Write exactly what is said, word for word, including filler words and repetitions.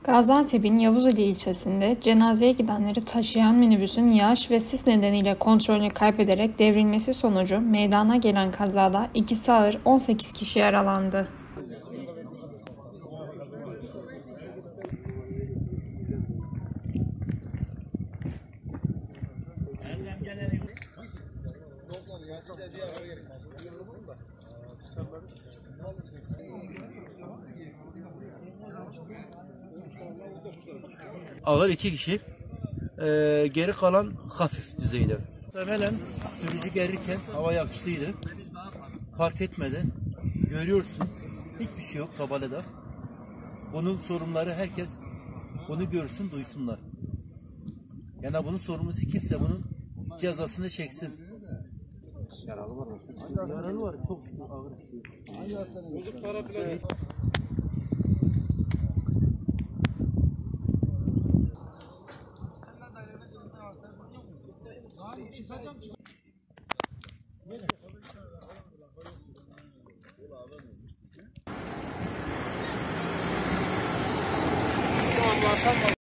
Gaziantep'in Yavuzeli ilçesinde cenazeye gidenleri taşıyan minibüsün yağış ve sis nedeniyle kontrolünü kaybederek devrilmesi sonucu meydana gelen kazada ikisi ağır on sekiz kişi yaralandı. Ağır iki kişi, ee, geri kalan hafif düzeyde. Muhtemelen sürücü gelirken hava yakışlıydı. Fark etmedi. Görüyorsun, hiçbir şey yok tabelada. Bunun sorumluları herkes bunu görsün, duysunlar. Yani bunun sorumlusu kimse bunun cezasını çeksin. Yaralı var mı? Yaralı var, çok ağır bir şey. Bozuk para falan. Çıkacağım çıkacağım.